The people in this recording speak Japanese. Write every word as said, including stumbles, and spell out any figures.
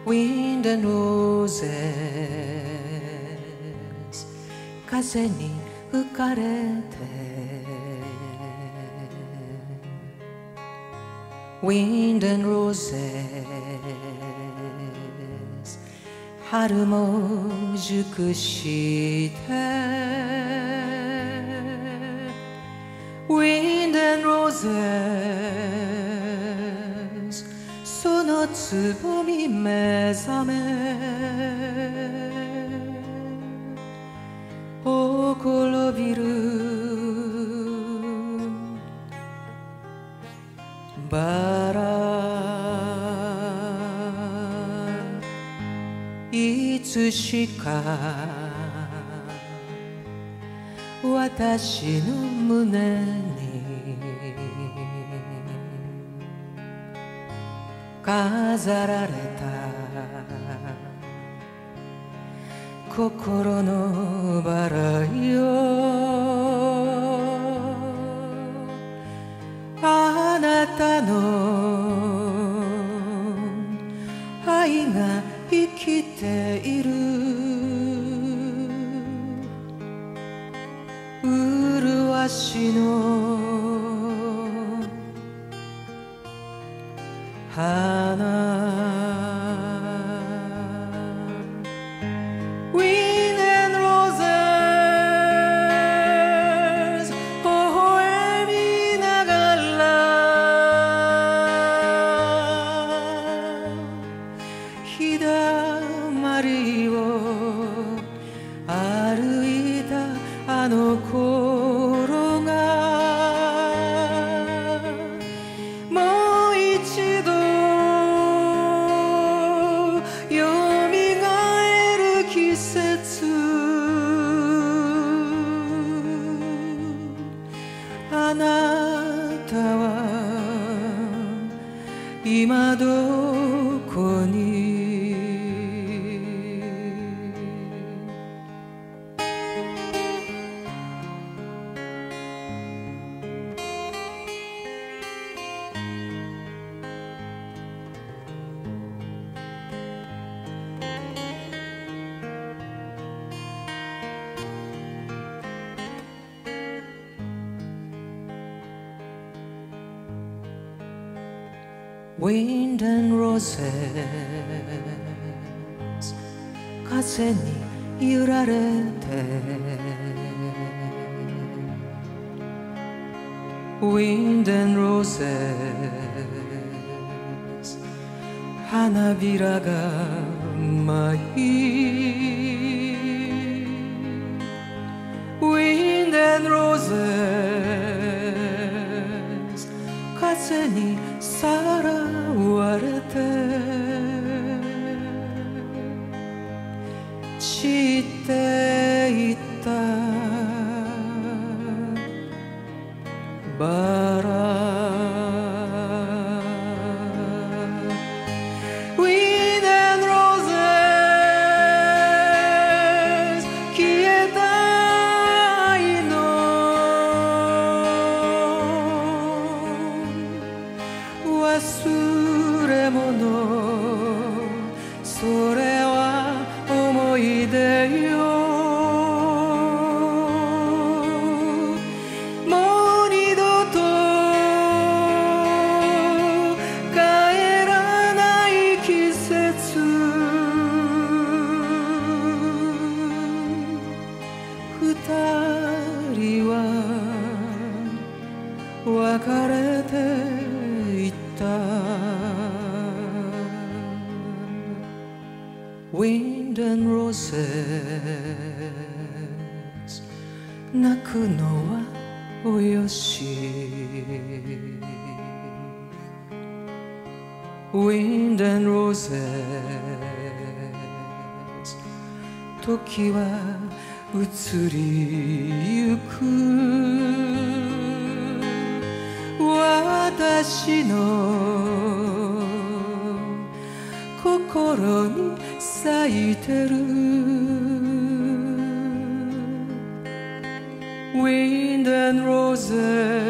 Wind and roses 風に吹かれてWind and roses 春も熟して Wind and roses そのつぼみ目覚めほころびるバラいつしか私の胸に飾られた心のバラよあなたの愛が生きている麗しの花Wind and roses 微笑みながら日だまりを歩いたあの頃がもう一度よみがえる季節あなたは今どこにWind and roses 風に揺られてWind and roses 花びらが舞い Wind and roses 風にさらわれて散っていったバラ Wind and roses 消えた愛の忘れ物それは思い出よもう二度と帰らない季節二人は別れていった Wind and roses 泣くのはおよし Wind and roses 時は移りゆく私の心に咲いてる Wind and roses